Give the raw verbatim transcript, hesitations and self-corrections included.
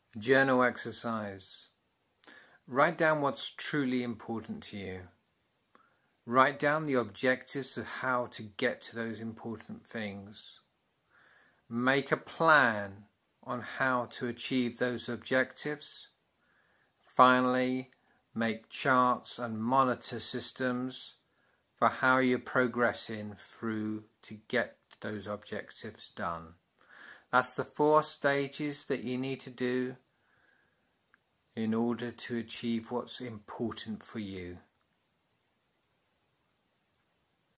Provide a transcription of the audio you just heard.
Journal exercise. Write down what's truly important to you. Write down the objectives of how to get to those important things. Make a plan on how to achieve those objectives. Finally, make charts and monitor systems for how you're progressing through to get those objectives done. That's the four stages that you need to do in order to achieve what's important for you.